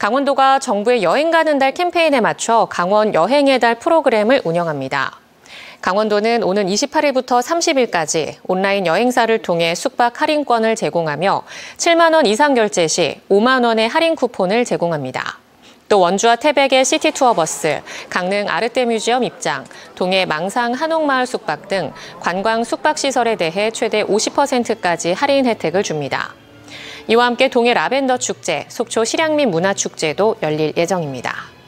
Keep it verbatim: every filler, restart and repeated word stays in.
강원도가 정부의 여행 가는 달 캠페인에 맞춰 강원 여행의 달 프로그램을 운영합니다. 강원도는 오는 이십팔 일부터 삼십 일까지 온라인 여행사를 통해 숙박 할인권을 제공하며 칠만 원 이상 결제 시 오만 원의 할인 쿠폰을 제공합니다. 또 원주와 태백의 시티투어버스, 강릉 아르떼 뮤지엄 입장, 동해 망상 한옥마을 숙박 등 관광 숙박시설에 대해 최대 오십 퍼센트까지 할인 혜택을 줍니다. 이와 함께 동해 라벤더 축제, 속초 실향민 문화축제도 열릴 예정입니다.